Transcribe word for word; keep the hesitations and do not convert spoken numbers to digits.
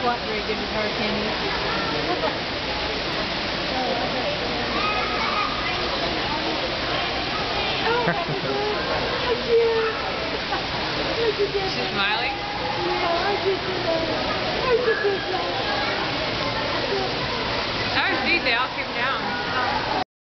squat very good with hurricane. She's smiling? Oh, geez, they all came